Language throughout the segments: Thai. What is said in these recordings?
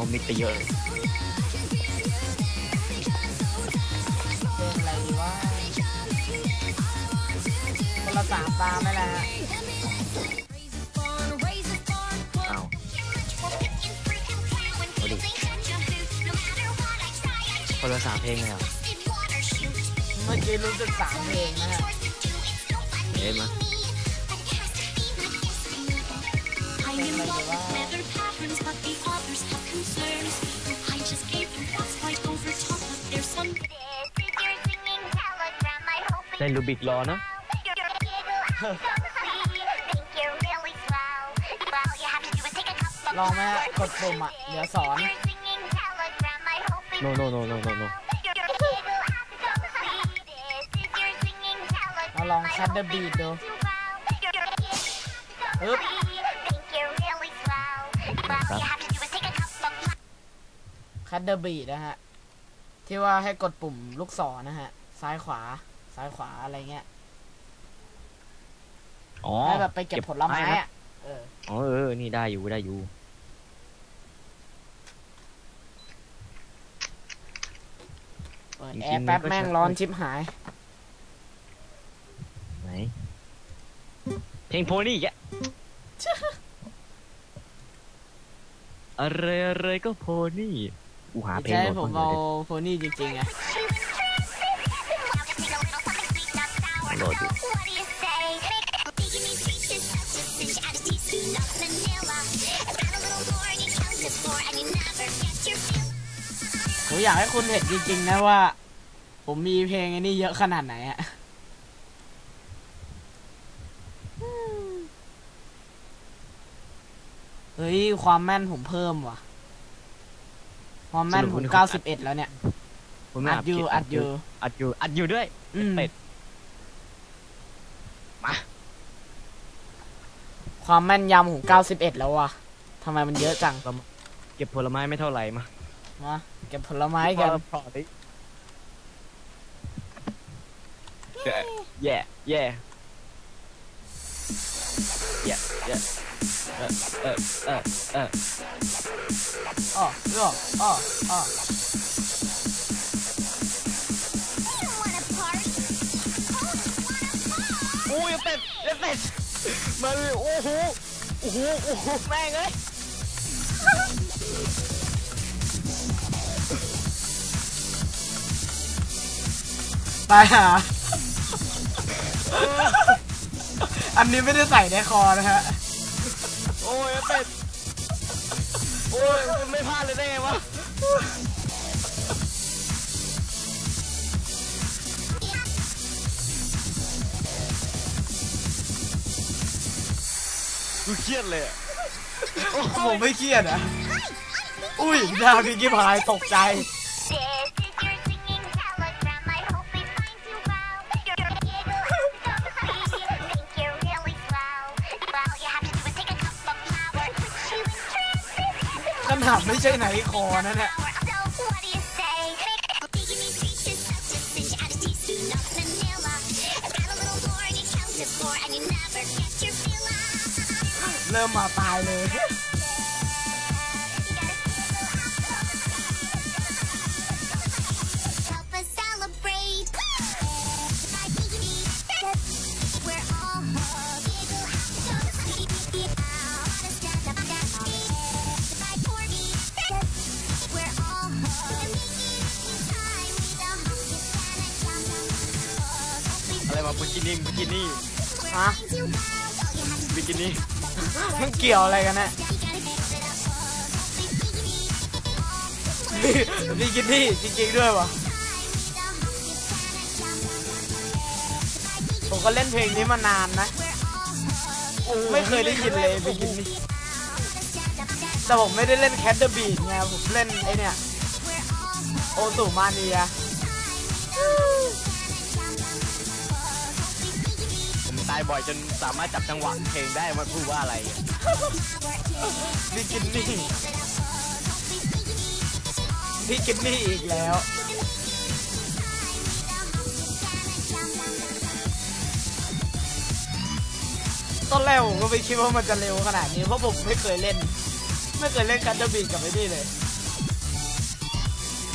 มิดไปเยอะเพลงอะไรดีวะคนละ3 ตาไม่แหละอ้าวคนละ3 เพลงเลยเหรอเมื่อกี้รู้สึก3 เพลงนะฮะเอ๊ะมาเพลงอะไรดีวะเล่นลูบิกรอนะลองไหมฮะกดปุ่มอ่ะเดี๋ยวสอนโนเราลองคัดเดอะบีทดูปึ๊บคัดเดอะบีทนะฮะที่ว่าให้กดปุ่มลูกศรนะฮะซ้ายขวาอะไรเงี้ยให้แบบไปเก็บผลไม้อ่ะนี่ได้อยู่เปิดแอร์แป๊บแม่งร้อนชิบหายไหนเพลงโพนี่แกอะไรก็โพนี่กูหาเพลงใช่ผมเอาโพนี่จริงๆไงโหลดอยู่ผมอยากให้คุณเห็นจริงๆนะว่าผมมีเพลงไอ้นี่เยอะขนาดไหนอะเฮ้ยความแม่นผมเพิ่มว่ะความแม่นผม91แล้วเนี่ยอัดอยู่ด้วยเป็ดมาความแม่นยำผม91แล้วว่ะทำไมมันเยอะจังเก็บผลไม้ไม่เท่าไหร่มาเก็บผลไม้กันแย่โอ้ยเป็ดมาเลยโอ้โหแม่งเอ้ยตายหาอันนี้ไม่ได้ใส่ในคอนะฮะโอ้ยเป็ดโอ้ยไม่พลาดเลยได้ไงวะกูเครียดเลยผมไม่เครียดอ่ะอุ้ยดาวพิงกี้พายตกใจขนาดไม่ใช่ไหนคอนั่นแหละเริ่มมาตายเลยอะไรมาบิกินี่ฮะบิกินี่มันเกี่ยวอะไรกันเนี่ยบิกินี่จริงๆด้วยวะผมก็เล่นเพลงนี้มานานนะไม่เคยได้ยินเลยบิกินี่แต่ผมไม่ได้เล่นแคทเดอะบีทไงผมเล่นไอเนี่ยโอตุมาเนียตายบ่อยจนสามารถจับจังหวะเพลงได้ว่าพูดว่าอะไรบิกินี่อีกแล้วตอนแรกผมก็ไม่คิดว่ามันจะเร็วขนาดนี้เพราะผมไม่เคยเล่นคันเดอร์บีทกับไอ้นี่เลย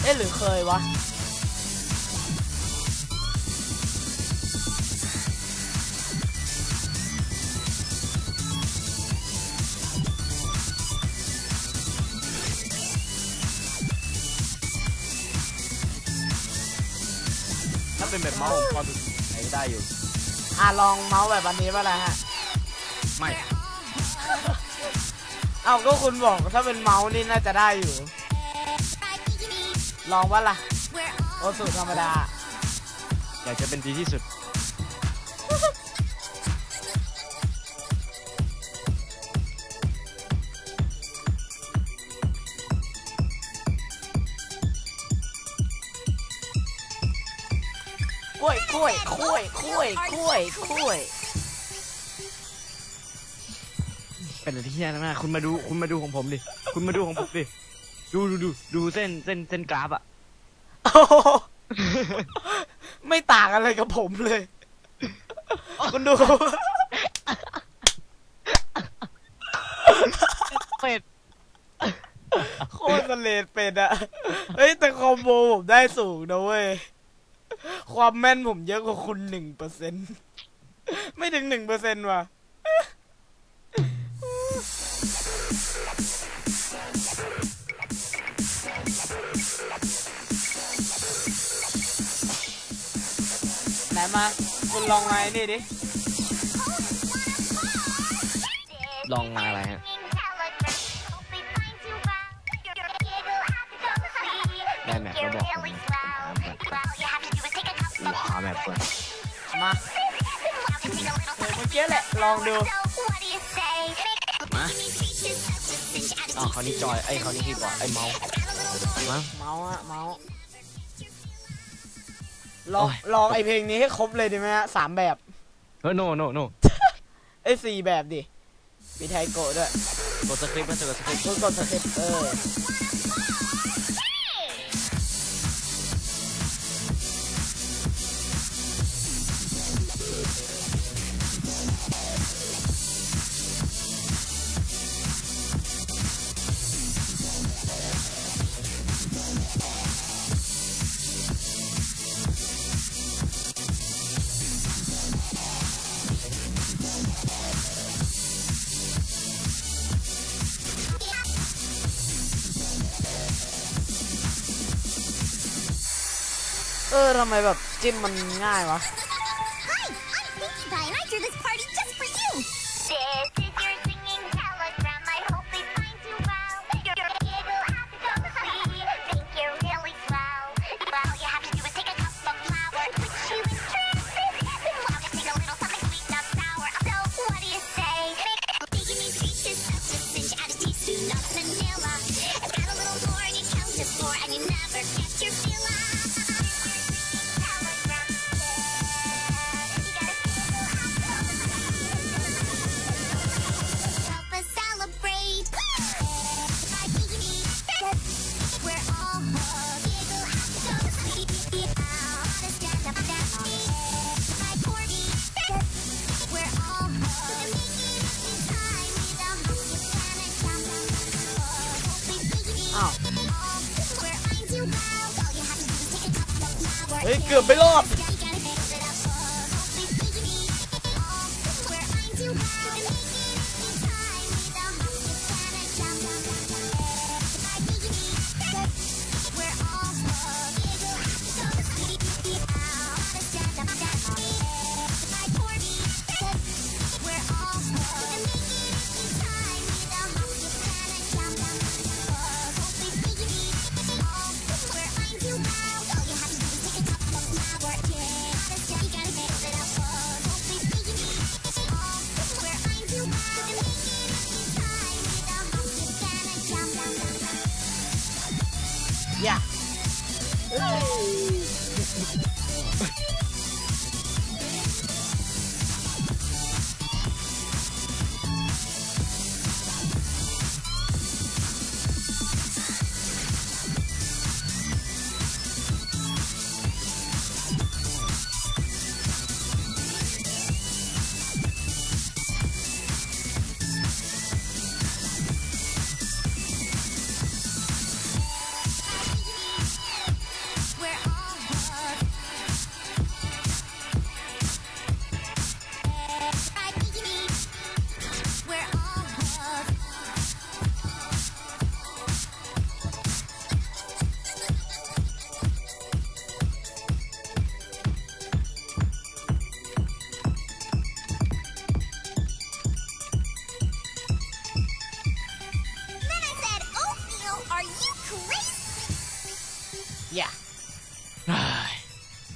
เอ๊ะหรือเคยวะถ้าเป็นแบบเมาส์พอดูใช้ได้อยู่ลองเมาส์แบบอันนี้ป่ะล่ะฮะไม่เอาก็คุณบอกถ้าเป็นเมาส์นี่น่าจะได้อยู่ลองว่าล่ะโอสุธรรมดาอยากจะเป็นดีที่สุดกล้วยกล้วยกล้วยกล้วยกล้วยกล้วยเป็นอะไรที่แย่มากคุณมาดูของผมดิคุณมาดูของผมดิดูเส้นกราฟอะไม่ต่างอะไรกับผมเลยคุณดูเป็ดโคตรเลดเป็ดอะเฮ้ยแต่คอมโบผมได้สูงนะเว้ยความแม่นผมเยอะกว่าคุณ 1% ไม่ถึง 1% ว่ะไหนมาคุณลองไงนี่ดิลองมาอะไรฮะได้แมปแล้วบอกผมหาแมปก่อนมาเมื่อกี้แหละลองดูมาคราวนี้จอยคราวนี้คีย์บอร์ดเมาส์มาเมาส์อะเมาส์ลองไอเพลงนี้ให้ครบเลยดีไหมฮะ3 แบบโนไอ้4 แบบดิมีไทโกะด้วยกดสคริปต์นะกดสคริปต์กดสเต็ปทำไมแบบจิ้มมันง่ายวะเฮ้ยเกือบไม่รอดอย่า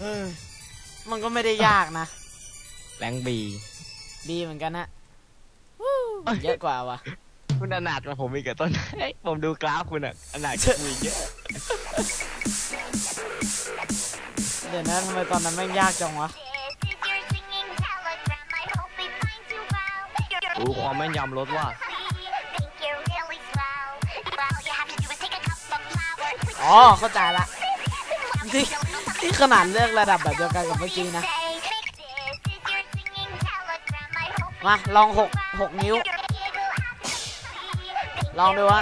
มันก็ไม่ได้ยากนะแรงบีดีเหมือนกันนะเยอะกว่าวะคุณอนาถกว่าผมอีกกับต้นผมดูกราฟคุณอะอนาถกว่าคุณเยอะเดี๋ยวนะทำไมตอนนั้นแม่งยากจังวะโอ้ความแม่นยำลดว่าอ๋อเข้าใจละที่ขนาดเลือกระดับแบบเดียวกันกับเมื่อกี้นะมาลอง6 นิ้วลองดูวะ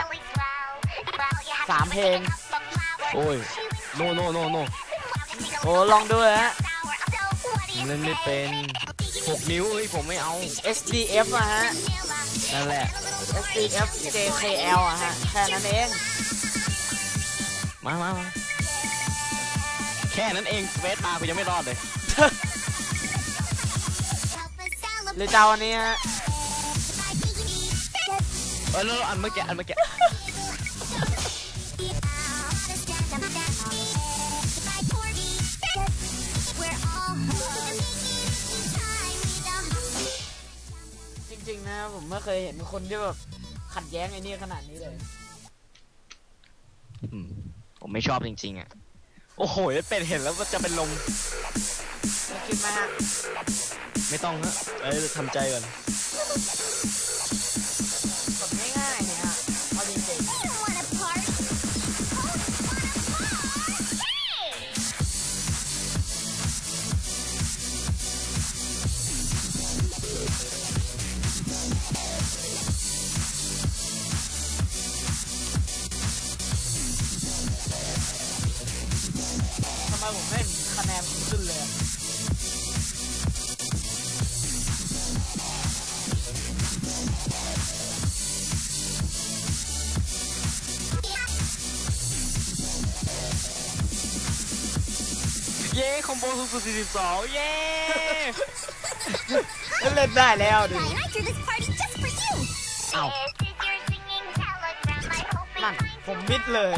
3 เพลงโอ้ยโนโอ้ลองดูฮะเล่นไม่เป็น6 นิ้วเฮ้ยผมไม่เอา SDF อะฮะนั่นแหละ SDF JKL อะฮะแค่นั้นเองมาแค่นั้นเองเวสมาคุณยังไม่รอดเลยหรือเจ้าอันนี้ฮะแล้วอันเมื่อกี้จริงๆนะผมไม่เคยเห็นคนที่แบบขัดแย้งไอ้นี่ขนาดนี้เลยผมไม่ชอบจริงๆอ่ะโอ้โหเป็นเห็นแล้วมันจะเป็นลมจะคิดไหมฮะไม่ต้องฮะทำใจก่อนกดง่ายๆเนี่ยฮะเอาจริงๆทำไมผมไม่เห็นคะแนนขึ้นเลยเย้คอมโบสูงสุด42เย้เล่นได้แล้วดิเอ้านั่นผมมิดเลย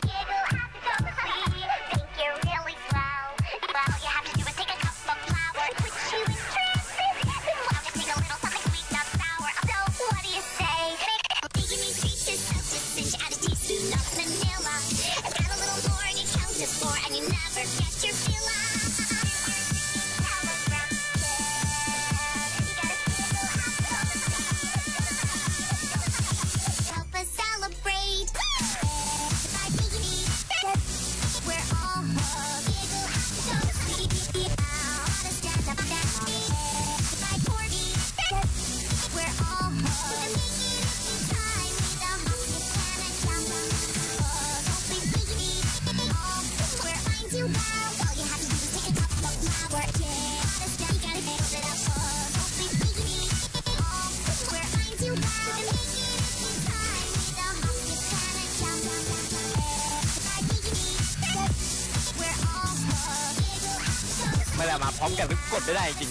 ไม่ได้มาพร้อมกันทุกกดไม่ได้จริง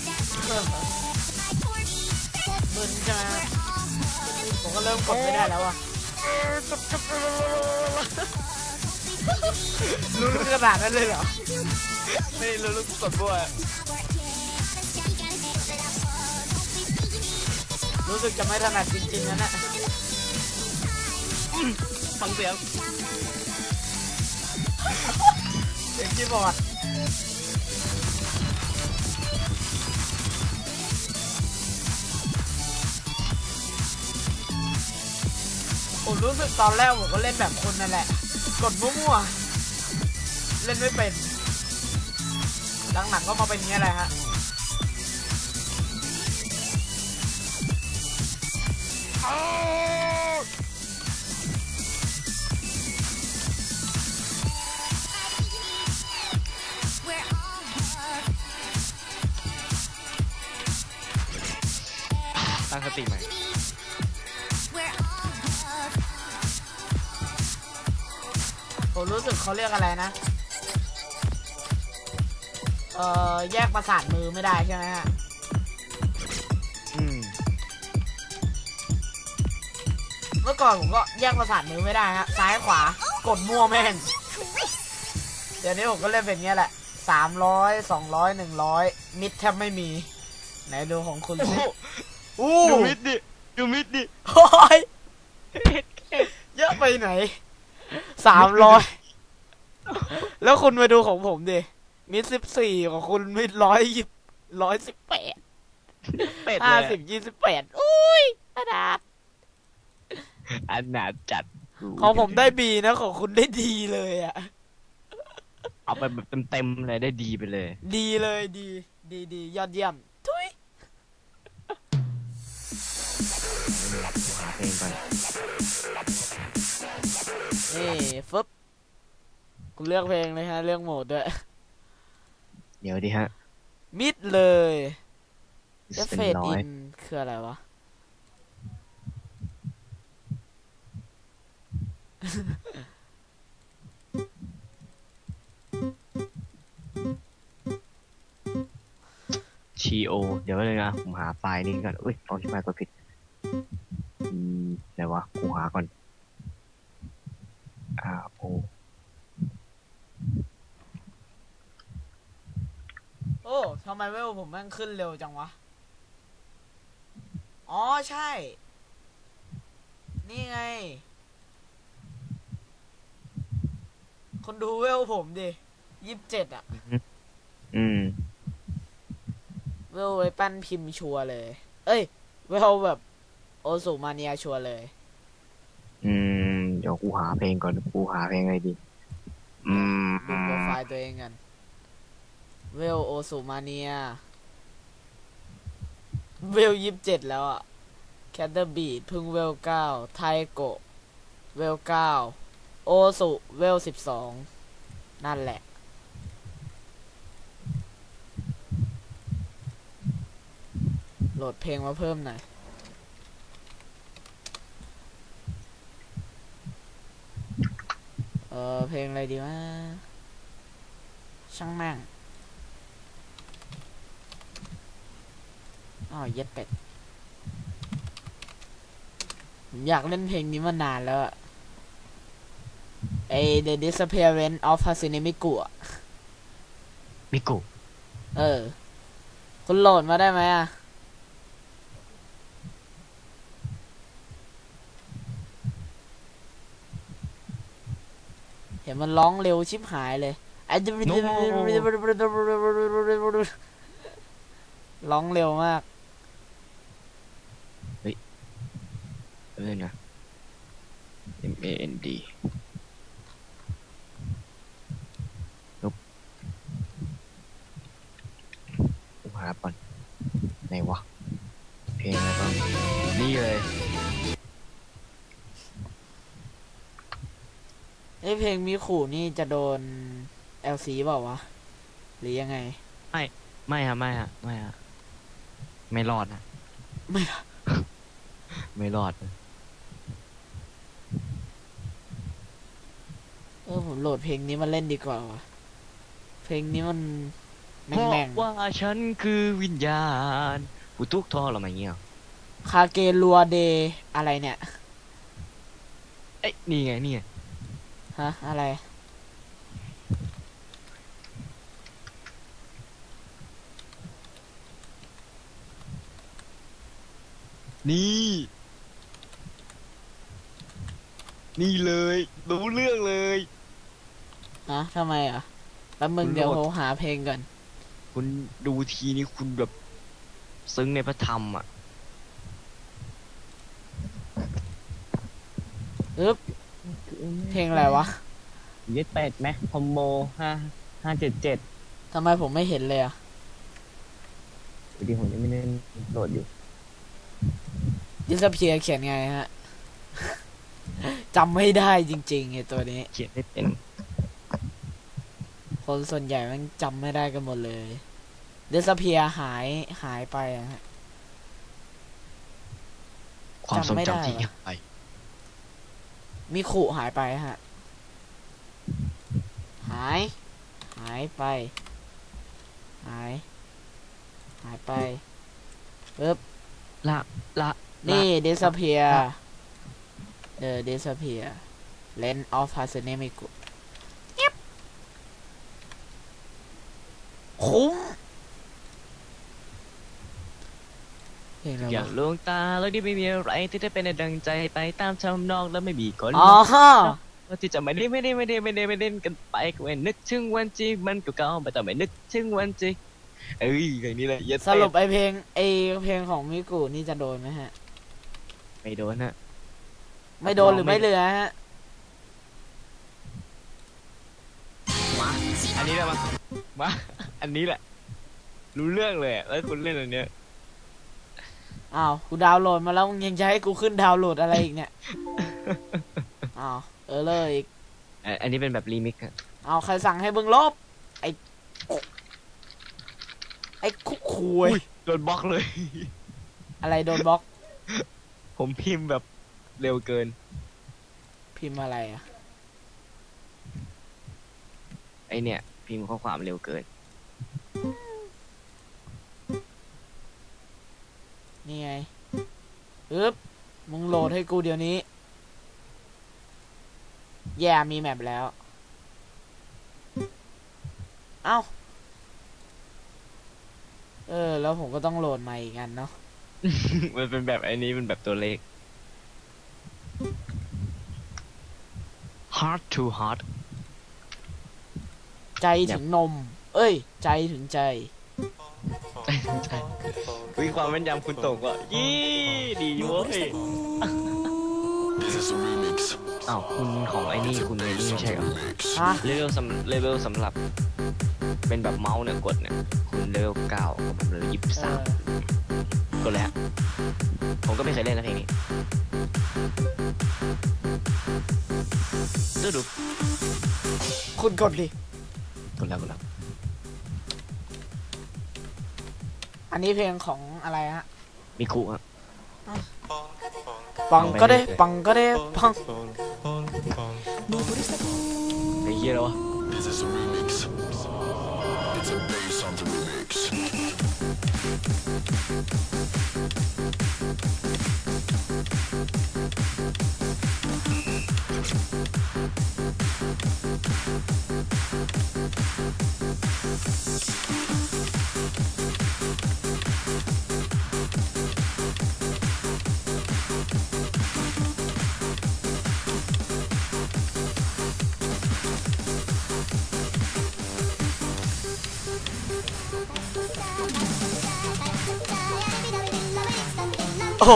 มึนใช่ไหมผมก็เริ่มกดไม่ได้แล้วอะรู้ขนาดนั้นเลยเหรอไม่รู้กดบ้วยรู้สึกจะไม่ถนัดจริงๆนะเนี่ยฟังเสียงเสียงคีย์บอร์ดผมรู้สึกตอนแรกผมก็เล่นแบบคนนั่นแหละกดมั่วๆเล่นไม่เป็นหลังๆก็มาเป็นอย่างนี้แหละฮะตั้งสติใหม่ผมรู้สึกเขาเรียกอะไรนะแยกประสาทมือไม่ได้ใช่ไหมฮะเมื่อก่อนผมก็แยกประสาทมือไม่ได้ฮะซ้ายขวากดมั่วแม่งเดี๋ยวนี้ผมก็เล่นเป็นเงี้ยแหละ 300 200 100มิดแทบไม่มีไหนดูของคุณสิอู้ดูมิดดิดูมิดดิโอ้ยเยอะไปไหน300แล้วคุณมาดูของผมดิมิด14ของคุณมิด118 เป็ดเลย 50 28อุ้ยขนาดอันหนาจัดของผมได้บีนะของคุณได้ดีเลยอ่ะเอาไปแบบเต็มๆเลยได้ดีไปเลยดีเลยดียอดเยี่ยมทุยหาเพลงก่อนนี่ฟึบคุณเลือกเพลงเลยฮะเลือกโหมดด้วยเดี๋ยวดิฮะมิดเลยเอฟเป็เฟนกต์ร้ออิยนคืออะไรวะชีโอเดี๋ยวเลยนะผมหาไฟล์นี้ก่อนอุ้ยตอนที่ไฟล์กดผิดไหนวะกูหาก่อนโอโอ้ทำไมเวลผมแม่งขึ้นเร็วจังวะ อ๋อใช่ นี่ไง คนดูเวลผมดิ27อ่ะ เวลไว้ปั้นพิมพ์ชัวร์เลย เอ้ย เวลแบบโอสุมาเนียชัวร์เลยเดี๋ยวกูหาเพลงก่อนกูหาเพลงอะไรดีดูโปรไฟล์ตัวเองกัน เวลโอสุมาเนีย เวล27แล้วอ่ะ แคทเตอร์บีดพึ่งเวล9ไทโกะเวล9โอสุเวล12นั่นแหละ โหลดเพลงมาเพิ่มหน่อย เพลงอะไรดีวะช่างแม่งเย็ดเป็ดผมอยากเล่นเพลงนี้มานานแล้วอะThe Disappearance of Hatsune Miku อะมิกุคุณโหลดมาได้ไหมอะเห็นมันร้องเร็วชิบหายเลยร้องเร็วมากนะ MAND นุ๊บผมหาก่อนไหนวะเพลงอะไรบ้างนี่เลยเพลงมิคุนี่จะโดน LC เปล่าวะหรือยังไงไม่ฮะไม่รอดนะไม่รอดผมโหลดเพลงนี้มาเล่นดีกว่าวะเพลงนี้มันแม่งว่าฉันคือวิญญาณผู้ทุกข์ทรมานเงี้ยคาเกลัวเดอะไรเนี่ยนี่ไงฮะอะไรนี่เลยรู้เรื่องเลยทำไมอ่ะแล้วมึงเดี๋ยวเขาหาเพลงก่อนคุณดูทีนี้คุณแบบซึ้งในพระธรรมอ่ะเพลงอะไรวะ 28 แม็กคอมโบ577 ทำไมผมไม่เห็นเลยอ่ะดีผมยังไม่ได้โหลดอยู่ยิสเพียเขียนไงฮะจำไม่ได้จริงๆไอ้ตัวนี้เขียนไม่เป็นคนส่วนใหญ่มันจำไม่ได้กันหมดเลยเดสเพียหายไปอะฮะความทรงจำที่หายไปมิคุหายไปฮะหายไปหายไปปึ๊บละนี่ disappear The disappear Land of Hatsune Miku คุ้มเพลงอะไรอย่างวะลวงตาแล้วที่ไม่มีอะไรที่จะเป็นดังใจไปตามทำนองแล้วไม่มีคนอ๋อว่าที่จะไม่ได้เล่นกันไปก็ไม่นึกถึงวันจริงมันก็เก่าไปแต่ไม่นึกถึงวันจริงเอ้ยอย่างนี้เลยเย็ดสรุปไอเพลงของมิกุนี่จะโดนไหมฮะไม่โดนฮะไม่โดนหรือไม่เหลือฮะมาอันนี้แหละมาอันนี้แหละรู้เรื่องเลยแล้วคุณเล่นอันเนี้ยอ้าวกูดาวน์โหลดมาแล้วมึงยังจะให้กูขึ้นดาวน์โหลดอะไรอีกเนี่ยอ้าวเลยอีกอันนี้เป็นแบบรีมิกซ์ครับเอาใครสั่งให้มึงลบไอ้คุกคุยโดนบล็อกเลยอะไรโดนบล็อกผมพิมพ์แบบเร็วเกินพิมพ์อะไรอ่ะไอเนี่ยพิมพ์ข้อความเร็วเกินนี่ไงปึ๊บมึงโหลดให้กูเดี๋ยวนี้แย่มีแมปแล้วเอ้าแล้วผมก็ต้องโหลดใหม่อีกอันเนาะมันเป็นแบบไอ้นี้เป็นแบบตัวเลข hard to hard ใจถึงนม เอ้ย ใจถึงใจใช่วิความแม่นยำคุณตกอ่ะยี่ดีเว้ยอ้าวคุณของไอ้นี่คุณไอ้นี่ไม่ใช่เหรอฮะเลเวลสำหรับเป็นแบบเมาส์เนี่ยกดเนี่ยคุณเลเวล9กับผมเลเวล23กดเลยฮะผมก็ไม่เคยเล่นนะเพลงนี้ดูคุณกดดิกดแล้วอันนี้เพลงของอะไรฮะมีคุฮะปังก็ได้ปังก็ได้ปังไอ้เหี้ยแล้ววะ This is a remix. It's a bass on the remix. โอ้โห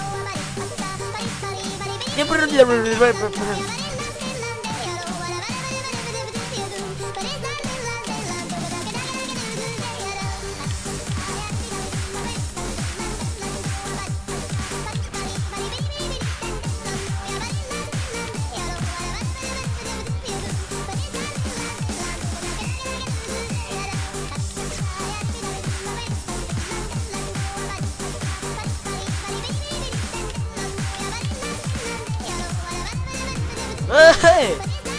เฮ้ย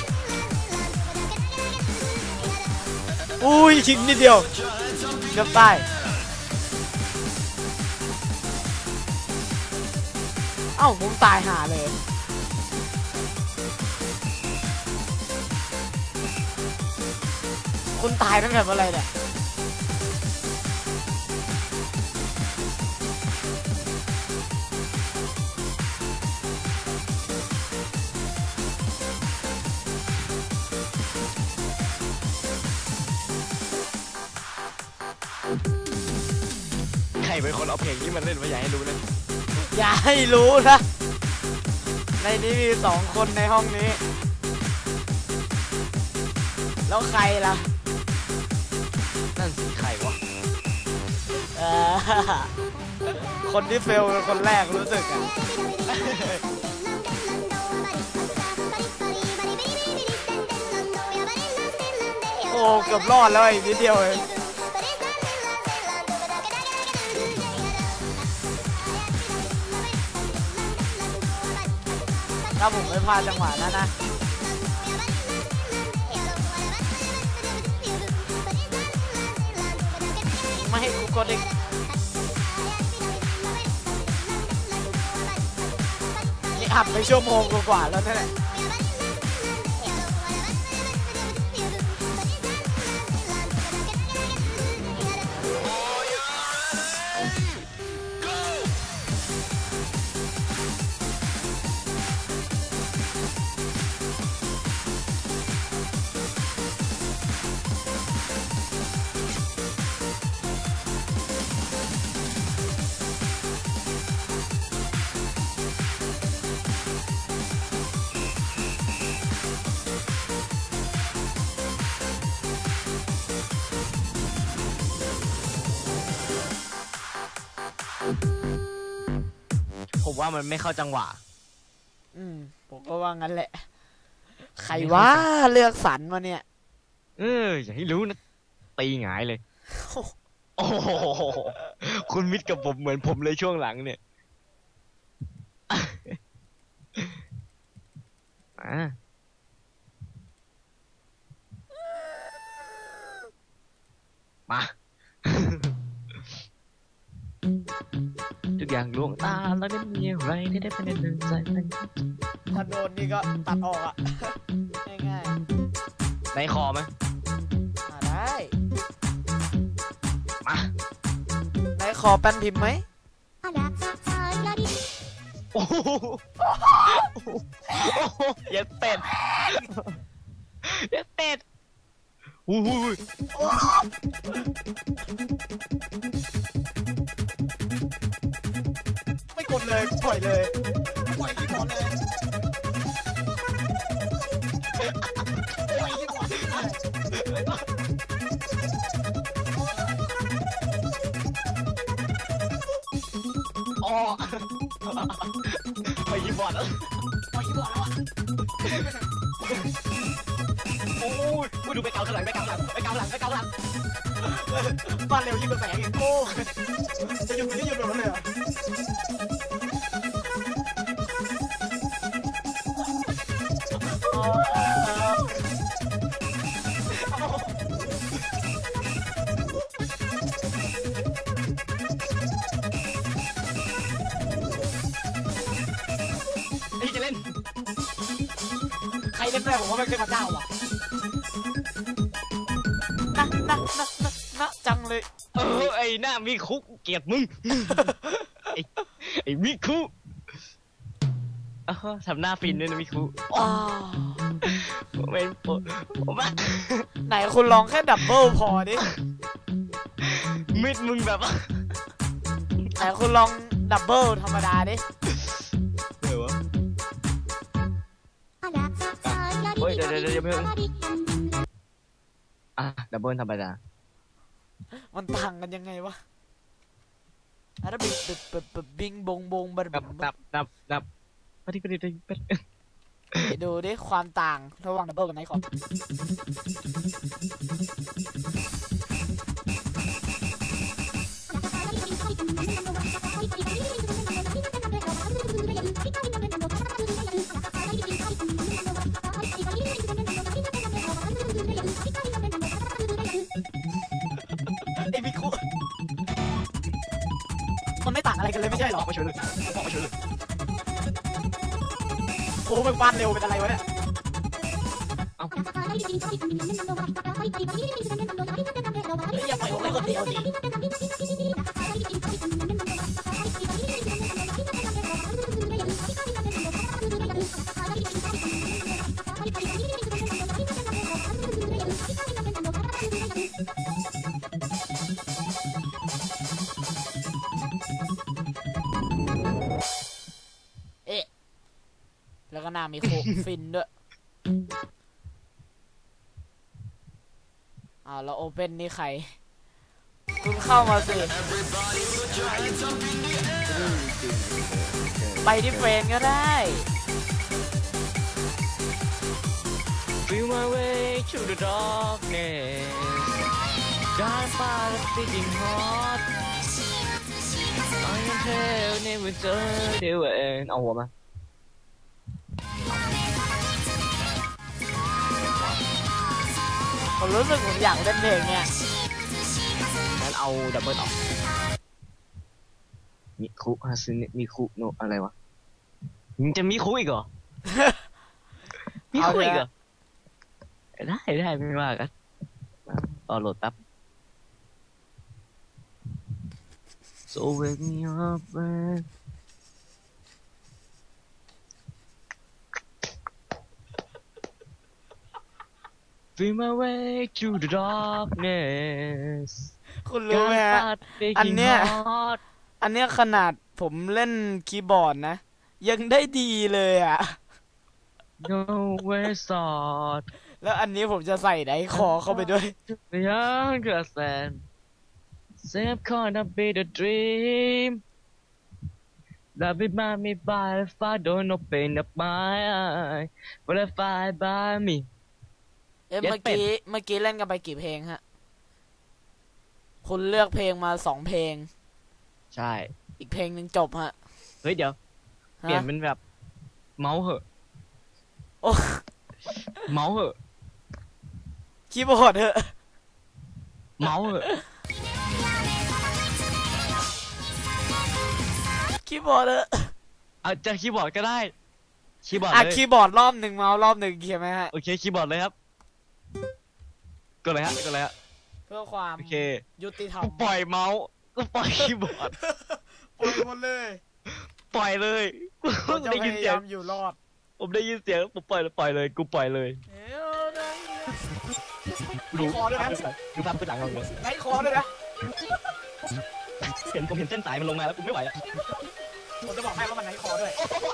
อุ้ยชิงนิดเดียวเกือบตายเอ้าผมตายหาเลย คุณตายตั้งแต่เมื่อไรเนี่ยใครเป็นคนเอาเพลงนี้มาเล่นมาอยากให้รู้นะอย่าให้รู้นะ ในนี้มี2 คนในห้องนี้ แล้วใครล่ะนั่นสิใครวะเออ คนที่เฟลเป็นคนแรกรู้สึกอ่ะ โอ้เกือบรอดแล้วอีกนิดเดียวเองถ้าผมไม่พลาดจังหวะนั้นนะ ไม่ให้กูกดอีกนี่อัดไปชั่วโมงกว่าแล้วนั่นแหละผมว่ามันไม่เข้าจังหวะผมก็ว่างั้นแหละ ใครว่าเลือกสรรมาเนี่ยอย่าให้รู้นะตีหงายเลย โอ้โหคุณมิตรกับผมเหมือนผมเลยช่วงหลังเนี่ยมาทุกอย่างลวงตาแล้วไม่มีอะไรที่ได้เป็นหนึ่งใจถ้าโดนนี่ก็ตัดออกอ่ะ ง่ายในคอไหมๆได้มาในคอแป้นพิมพ์ไหมโอ้โหอย่าเป็ดอย่าเป็ดโอ้โหไม่กดเลยปล่อยเลยปล่อยที่บอลเลยปล่อยที่บอลเลยอ๋อไปยิงบอลแล้วปล่อยที่บอลแล้วอ่ะโอ้ยดูไปเกาหลังไปเกาหลังไปเกาหลังไปเกาหลังบ้านเร็วยิ่งกว่าแสงอีกโอ้จะหยุดไม่หยุดแบบนั้นเลยเหรอนี่จะเล่นใครเล่นได้ผมว่าไม่เคยมาเจ้าอ่ะนะจังเลยไอ้หน้ามีคุกเกลียดมึงไอ้มิคุทำหน้าฟินด้วยนะมิคุเป็นผมว่าไหนคุณลองแค่ดับเบิลพอดิมิดมึงแบบไหนคุณลองดับเบิลธรรมดาดิเดี๋ยววะเฮ้ยเดี๋ยวเพิ่งดับเบิลธรรมดามันต่างกันยังไงวะอะไรบิงบงบงบัดนับไปดิดูดิความต่างระหว่างดับเบิลกับไนท์คอร์ไอ้มิคุมันไม่ต่างอะไรกันเลยไม่ใช่หรอไม่ช่วยเลยโอ้มันบ้านเร็วเป็นอะไรวะเนี่ยอย่าปล่อยผมไปคนเดียวดิแล้วก็หน้ามีโคฟินด้วยแล้วโอเพ่นนี่ใครคุณเข้ามาสิไปที่เฟรนก็ได้ Feel my way to the darkness Dark part of beating heart I can tell never turn it away เอาหัวมาผมรู้สึกผมอยากเล่นเพลงเนี่ยงั้นเอาดับเบิลออกมิคุฮาซึเนะมิคุโนอะไรวะมึงจะมิคุอีกเหรอ มิคุอีกเหรอได้ไม่ว่ากันโหลดแป๊บ So wake me up man Feel my way to the darkness คุณรู้ไหมฮะอันเนี้ยขนาดผมเล่นคีย์บอร์ดนะยังได้ดีเลยอ่ะ No way start แล้วอันนี้ผมจะใส่ไดคอเข้าไปด้วย Beyond grassland Same gonna be the dream Love it by me by the fire don't open up my eye Butterfly by me เมื่อกี้เล่นกันไปกี่เพลงฮะคุณเลือกเพลงมา2 เพลงใช่อีกเพลงหนึ่งจบฮะเฮ้ยเดี๋ยวเปลี่ยนเป็นแบบเมาส์เหอะโอ้เมาส์เหอะคีย์บอร์ดเหอะเมาส์เหอะคีย์บอร์ดเหอะจะคีย์บอร์ดก็ได้คีย์บอร์ดเลยคีย์บอร์ดรอบ1เมาส์รอบ1ใช่ไหมฮะโอเคคีย์บอร์ดเลยครับก็เลยฮะเพื่อความโอเคยุติธรรมปล่อยเมาส์ก็ปล่อยคีย์บอร์ดปล่อยหมดเลยปล่อยเลยผมได้ยินเสียงอยู่รอดผมได้ยินเสียงผมปล่อยเลยกูปล่อยเลยดูคอด้วยนะดูภาพขึ้นหลังเราเลยไงคอด้วยนะผมเห็นเส้นสายมันลงมาแล้วกูไม่ไหวแล้วผมจะบอกให้ว่ามันไงคอด้วย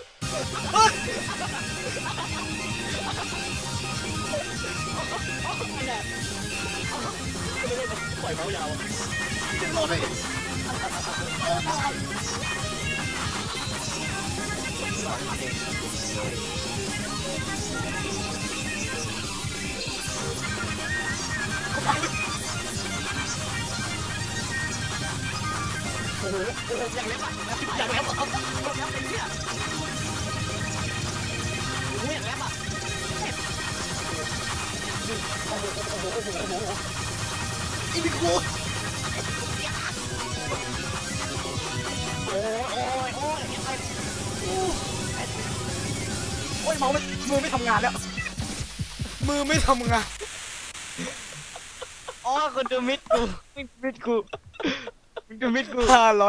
ปล่อยเมาส์ยาวโอ้โหอย่างเล็บอ่ะอย่างเล็บอ่ะเป็นเนี่ยโอ้โหอย่างเล็บอ่ะโอ้โหอีบิคูโอ้ยเมาส์มือไม่ทำงานแล้วมือไม่ทำงานอ๋อคนดูมิดกู 559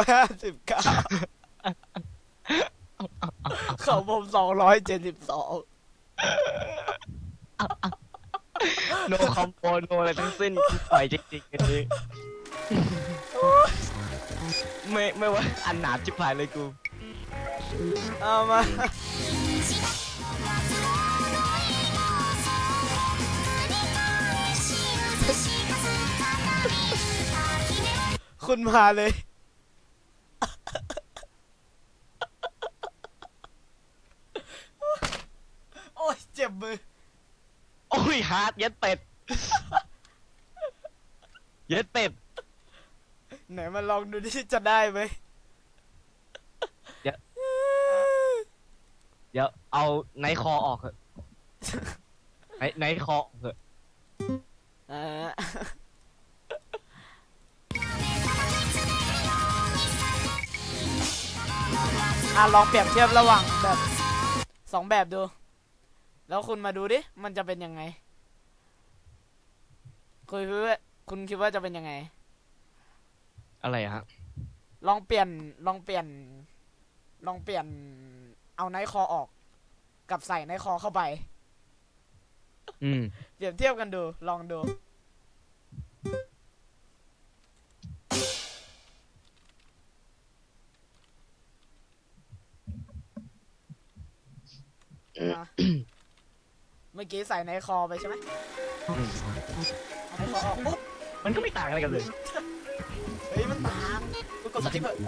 เขาผม272 โนคอมโบโนอะไรทั้งสิ้นปล่อยจริงๆกันนี้ไม่ว่าอันหนาจิบหายเลยกูเอามาคุณมาเลยโอ้ยเจ็บมือโอ้ยฮาร์ดเย็ดเป็ดไหนมาลองดูดิจะได้ไหมเดี๋ยวเอาไนท์คอออกเถอะไนท์คอเถอะลองเปรียบเทียบระหว่างแบบ2 แบบดูแล้วคุณมาดูดิมันจะเป็นยังไงคุณคิดว่าจะเป็นยังไงอะไรฮะลองเปลี่ยนเอาไนท์คอออกกับใส่ไนท์คอเข้าไปเปรียบเทียบกันดูลองดูเมื่อกี้ใส่ไนท์คอไปใช่ไหมไนท์คอออกปุ๊บมันก็ไม่ต่างอะไรกันเลยเฮ้ยมันต่างคุณกดสกิปเถอะ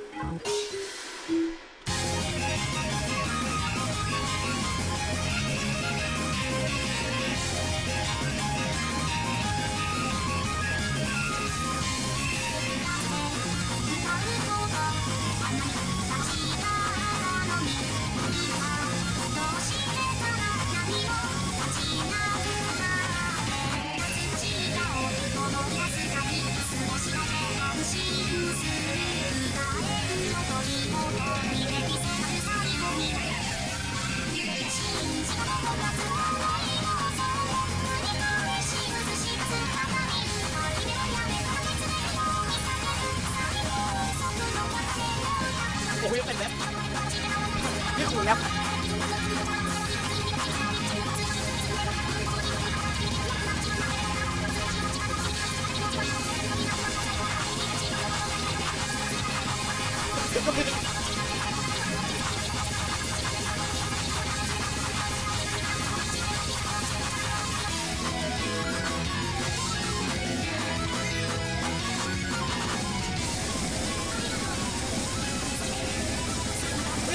โอ้ยเป็นแบบนี่ขู่แล้ว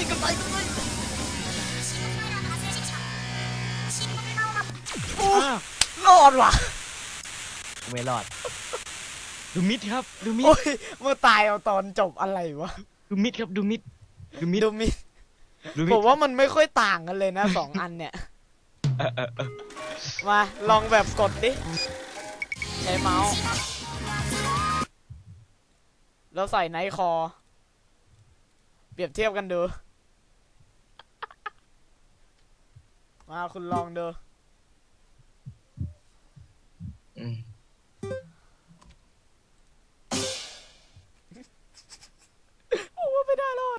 กันไปโอ้รอดว่ะไม่รอดดูมิดครับดูมิดโอ้ยเมื่อตายเอาตอนจบอะไรวะดูมิดครับดูมิดดูมิดดูมิดูมิผดมว่ามันไม่ค่อยต่างกันเลยนะ2 อันเนี่ยมาลองแบบกดดิใช้เมาส์แล้วใส่ไนท์คอเปรียบเทียบกันดูมาคุณลองดูอืมโอ้ไม่ได้รอด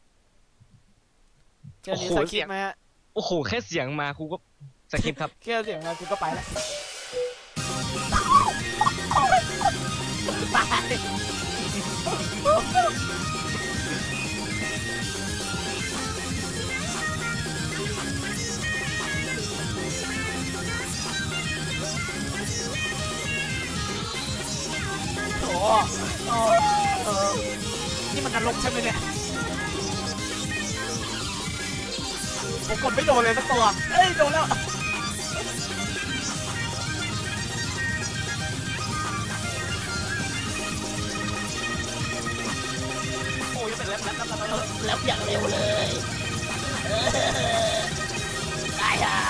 เจอนี้สคริปต์ไหมฮะโอ้โหแค่เสียงมาครูก็สคริปต์ครับแค่เสียงมากูก็ไปแล้วตายโอ้นี่มันนรกใช่ไหมเนี่ยผมกดไม่โดนเลยสักตัวเอ้ยโดนแล้วโอ้ยเป็นแล้วอย่างเร็วเลยตายอ่ะ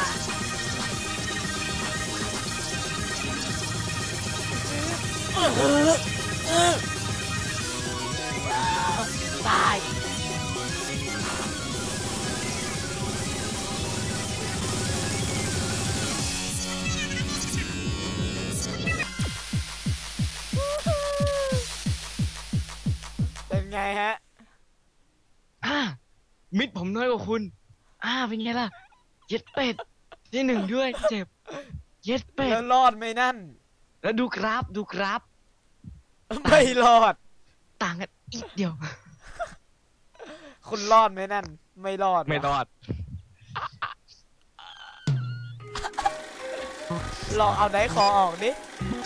ตายเป็นไงฮะมิดผมน้อยกว่าคุณเป็นไงล่ะเย็ดเป็ดที่1ด้วยเจ็บเย็ดเป็ดแล้วรอดไหมนั่นแล้วดูกราฟดูกราฟไม่รอดต่างกันอีกเดียวคุณรอดไหมนั่น ไม่รอดไม่รอดลองเอาไดคอออกดิ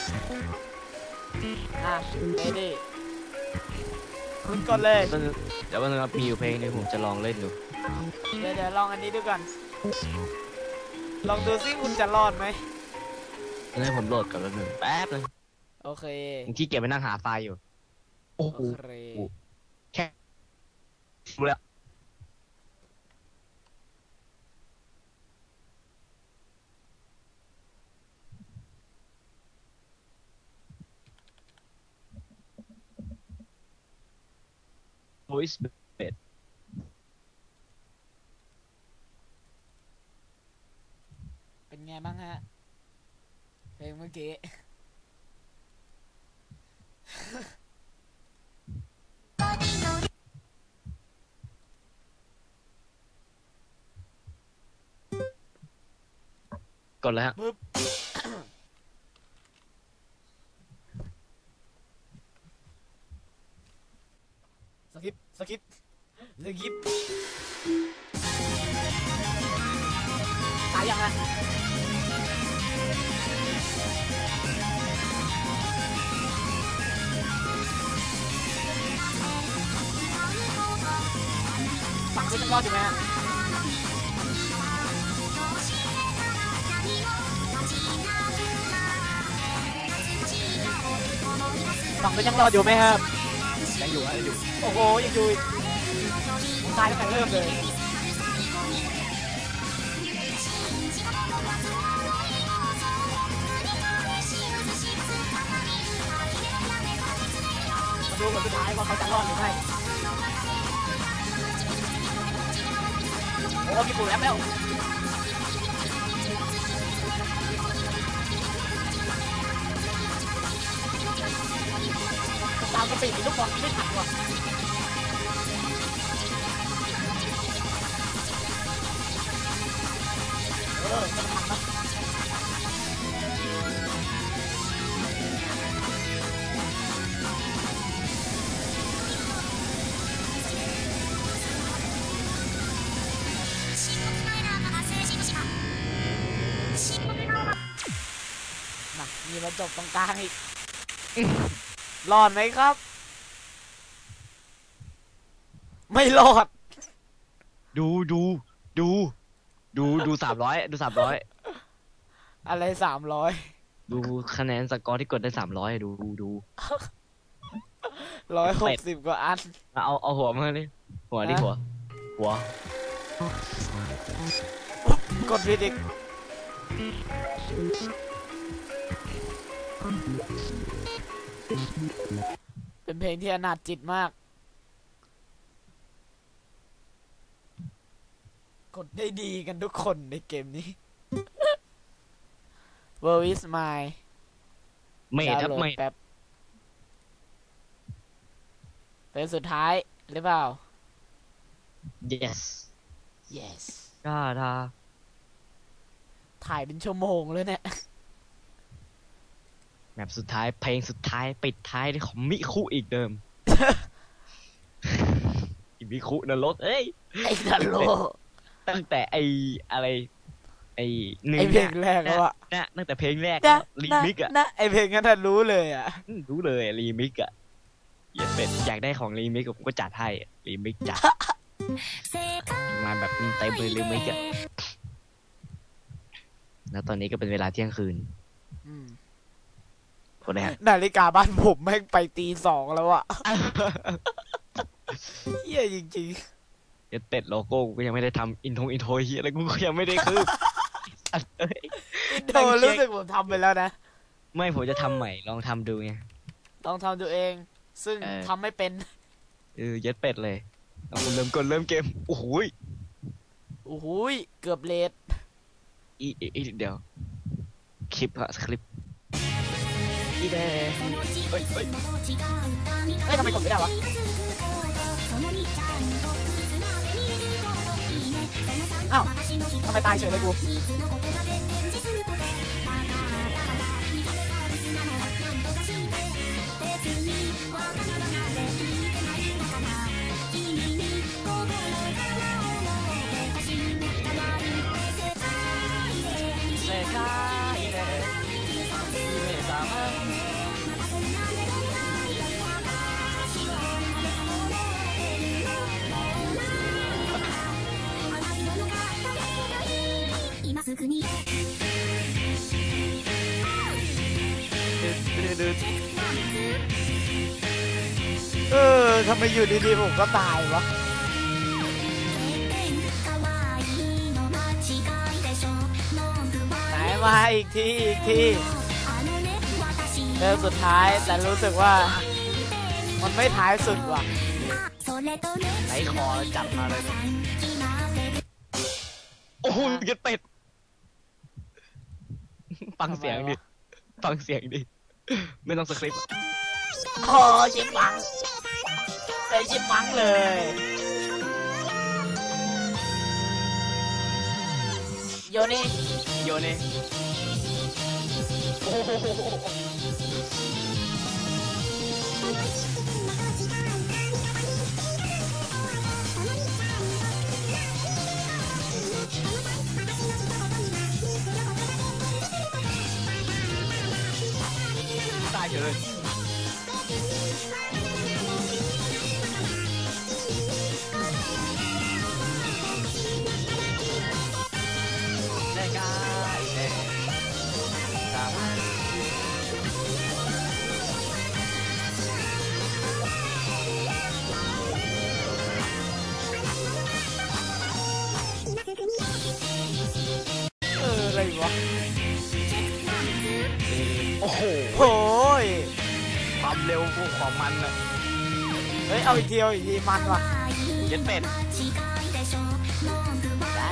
เดดี้คุณกดเลยเดี๋ยววันนึงมีอยู่เพลงนึงผมจะลองเล่นดูเดี๋ยวลองอันนี้ดูก่อน ลองดูซิคุณจะรอดไหมให้ผมโหลดก่อนแป๊บนึงโอเคผมขี้เกียจไปนั่งหาไฟล์อยู่ โอ้โอโหเคแค่รู้แล้ว voice bed เป็นไงบ้างฮะ เพลงเมื่อกี้กดแล้วปึ๊บ สกิปสกิปสกิปตายยังฮะฝั่งคุณยังรอดอยู่ไหมฮะฝั่งคุณยังรอดอยู่ไหมครับยังอยู่ยังอยู่โอ้โหยังอยู่อีกผมตายตั้งแต่เริ่มเลยมาดูคนสุดท้ายว่าเขาจะรอดหรือไม่โอ้มีปู่แอปแล้วตามกระปิดลูกบอลไม่ทันว่ะมันทันนะมีมาจบตรงกลางอีกรอดไหมครับ ไม่รอดดู300 อะไร300 ดูคะแนนสกอร์ที่กดได้300ดู 160 กว่าอันเอาหัวมาเลยหัวดิหัวกดผิดอีกเป็นเพลงที่อนาถจิตมาก กดได้ดีกันทุกคนในเกมนี้ World is mine ไม่ทับไม่แป๊บเป็นสุดท้ายหรือเปล่า yes yes ก็ท่าถ่ายเป็นชั่วโมงเลยเนี่ยแมปสุดท้ายเพลงสุดท้ายปิดท้ายด้วยของมิคุอีกเดิม อีมิคุนรกเอ้ยไอ้นรกตั้งแต่ไออะไรไอหนึ่งไอ้เพลงแรกแล้วอะนะตั้งแต่เพลงแรกรีมิกอะนะไอ้เพลงนั้นท่านรู้เลยอะรู้เลยรีมิกอะอยากได้ของรีมิกผมก็จัดให้รีมิกจัดมาแบบเต็มเลยรีมิกอะแล้วตอนนี้ก็เป็นเวลาเที่ยงคืนคนแรกนาฬิกาบ้านผมแม่งไปตี 2แล้วอะเหี้ยจริงๆเดี๋ยวเป็ดโลโก้กูก็ยังไม่ได้ทำอินโทรเฮียอะไรกูก็ยังไม่ได้คืออินโทรรู้สึกผมทำไปแล้วนะไม่ผมจะทำใหม่ลองทำดูไงลองทำตัวเอง ซึ่งทำไม่เป็นเย็ดเป็ดเลยเอาเริ่มเกมโอ้โหโอ้โหเกือบเลทเดี๋ยวคลิปอีเดเฮ้ยทำไมกดไม่ได้วะอ้าวทำไมตายเฉยเลยกูทำไมอยู่ดีๆผมก็ตายวะไหนมาอีกทีเริ่มสุดท้ายแต่รู้สึกว่ามันไม่ท้ายสุดว่ะไหนคอจับมาเลยโอ้โหเย็ดเป็ดฟังเสียงดิไม่ต้องสคริปต์คอชิบฟังใส่ชิบฟังเลยโยนี่โอ้โหตายเลยอะไรวะโอ้โหโอ้ยความเร็วพวกความมันอะเฮ้ยเอาอีกทีมันว่ะเย็ดเป็ดได้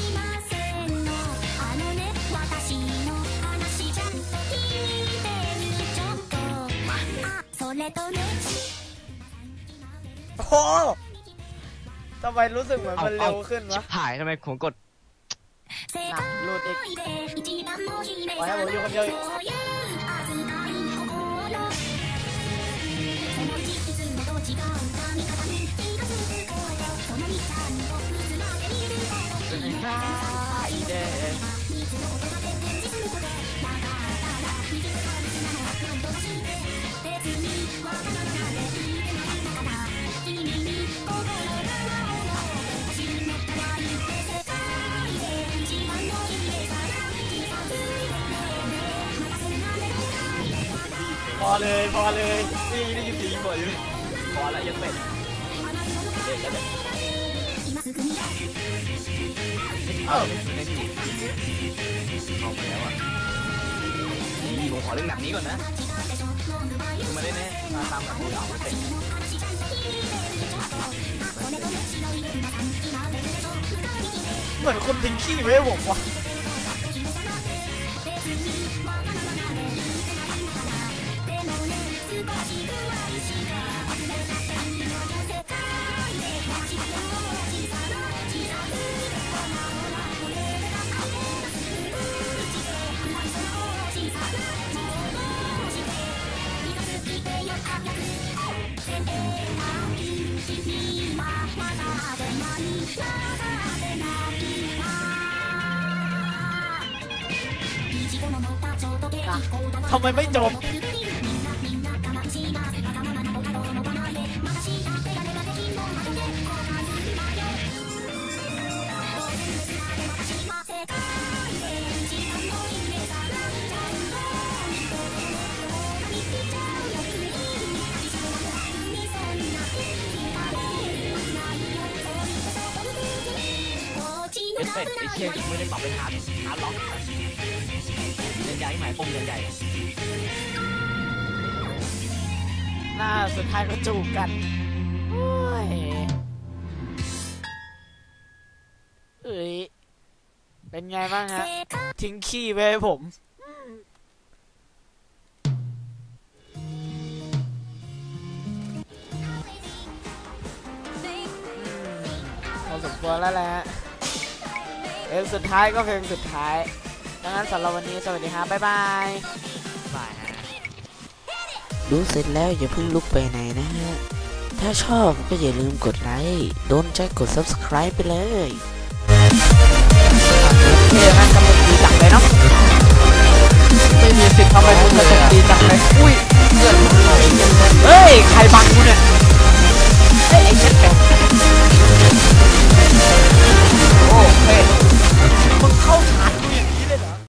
โอ้โหทำไมรู้สึกเหมือนมันเร็วขึ้นวะถ่ายทำไมผมกดหนักรูดอีกไว้ให้ผมอยู่คนเดียวอีกเลยพอเลยนี่ได้ยินเสียงบ่อยอยู่พอละยังเป็ดเด็กแล้วเด็กเอาในนี่เอาไปแล้วอ่ะนี่ผมขอเล่นแบบนี้ก่อนนะคุณมาได้แน่มาตามแบบผู้สาวเต็มเหมือนคนทิ้งขี้ไว้ให้ผมว่ะทำไมไม่จบเอฟเฟกต์ไอ้เชี่ยไม่ได้ปรับเป็นฮาร์ดล็อกเรียนใหญ่หมายปมเรียนใหญ่หน้าสุดท้ายก็จูบกันโอ้ยเอ้ยเป็นไงบ้างฮะทิ้งขี้ไว้ให้ผมพอสมควรแล้วแหละเพลงสุดท้ายก็เพลงสุดท้ายดังนั้นสำหรับวันนี้สวัสดีครับบ๊ายบายบายฮะดูเสร็จแล้วอย่าเพิ่งลุกไปไหนนะฮะ ถ้าชอบก็อย่าลืมกดไลค์โดนใจกด subscribe ไปเลยเท่นะทำเป็นดีจังเลยเนาะไม่มีสิทธิ์ทำไป